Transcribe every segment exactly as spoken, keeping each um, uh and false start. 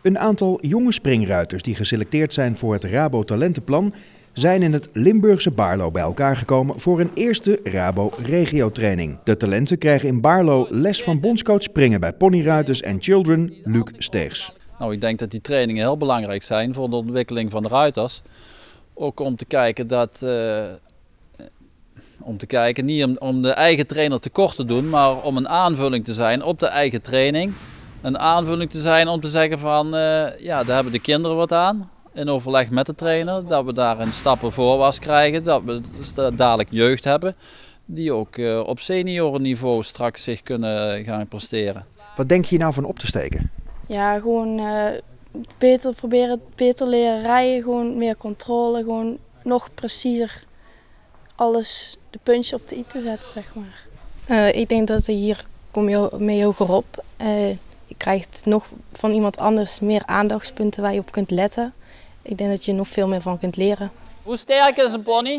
Een aantal jonge springruiters die geselecteerd zijn voor het Rabo Talentenplan zijn in het Limburgse Baarlo bij elkaar gekomen voor een eerste Rabo regiotraining. De talenten krijgen in Baarlo les van bondscoach springen bij ponyruiters en children Luc Steegs. Nou, ik denk dat die trainingen heel belangrijk zijn voor de ontwikkeling van de ruiters. Ook om te kijken dat, uh, om te kijken niet om, om de eigen trainer tekort te doen, maar om een aanvulling te zijn op de eigen training. Een aanvulling te zijn om te zeggen van, uh, ja, daar hebben de kinderen wat aan. In overleg met de trainer, dat we daar een stappen voorwaarts krijgen, dat we dadelijk jeugd hebben. Die ook uh, op seniorenniveau straks zich kunnen gaan presteren. Wat denk je nou van op te steken? Ja, gewoon uh, beter proberen, beter leren rijden, gewoon meer controle, gewoon nog preciezer alles, de puntjes op de i te zetten, zeg maar. Uh, ik denk dat hier kom je mee hoger op. Uh, je krijgt nog van iemand anders meer aandachtspunten waar je op kunt letten. Ik denk dat je nog veel meer van kunt leren. Hoe sterk is een pony?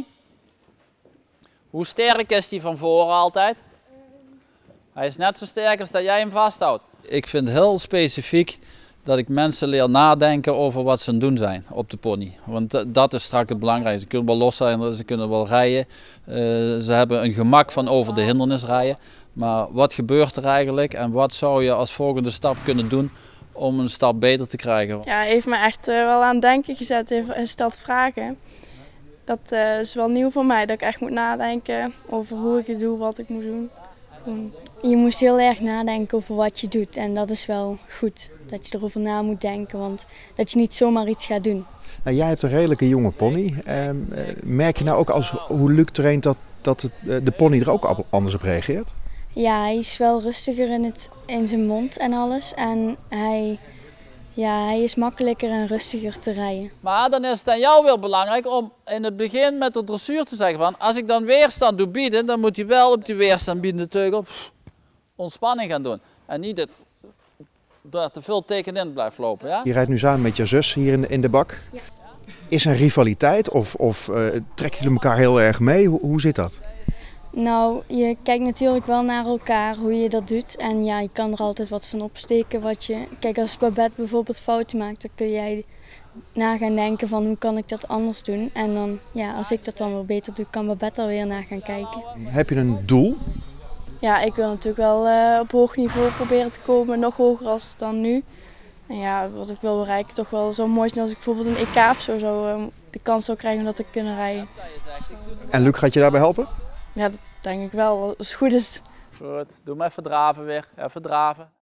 Hoe sterk is die van voren altijd? Hij is net zo sterk als dat jij hem vasthoudt. Ik vind heel specifiek dat ik mensen leer nadenken over wat ze aan het doen zijn op de pony. Want dat is straks het belangrijkste. Ze kunnen wel los zijn, ze kunnen wel rijden. Uh, ze hebben een gemak van over de hindernis rijden. Maar wat gebeurt er eigenlijk en wat zou je als volgende stap kunnen doen om een stap beter te krijgen? Ja, hij heeft me echt uh, wel aan het denken gezet. Hij stelt vragen. Dat uh, is wel nieuw voor mij, dat ik echt moet nadenken over hoe ik het doe, wat ik moet doen. Gewoon. Je moest heel erg nadenken over wat je doet en dat is wel goed. Dat je erover na moet denken, want dat je niet zomaar iets gaat doen. Nou, jij hebt een redelijke jonge pony. Uh, merk je nou ook als hoe Luc traint dat, dat het, uh, de pony er ook anders op reageert? Ja, hij is wel rustiger in, het, in zijn mond en alles. En hij, ja, hij is makkelijker en rustiger te rijden. Maar dan is het aan jou weer belangrijk om in het begin met de dressuur te zeggen van als ik dan weerstand doe bieden, dan moet hij wel op die weerstand biedende teugel pff, ontspanning gaan doen. En niet dat er te veel tekenin blijft lopen. Ja? Je rijdt nu samen met je zus hier in de, in de bak. Ja. Is er een rivaliteit of, of uh, trekken jullie elkaar heel erg mee? Hoe, hoe zit dat? Nou, je kijkt natuurlijk wel naar elkaar hoe je dat doet en ja, je kan er altijd wat van opsteken. Wat je, kijk, als Babette bijvoorbeeld fouten maakt, dan kun jij na gaan denken van hoe kan ik dat anders doen. En dan, ja, als ik dat dan weer beter doe, kan Babette er weer naar gaan kijken. Heb je een doel? Ja, ik wil natuurlijk wel uh, op hoog niveau proberen te komen, nog hoger als dan nu. En ja, wat ik wil bereiken, toch wel zo mooi zijn als ik bijvoorbeeld een E K of zo, zo uh, de kans zou krijgen om dat te kunnen rijden. En Luc gaat je daarbij helpen? Ja, dat denk ik wel, als het goed is. Goed, doe maar even draven weer, even draven.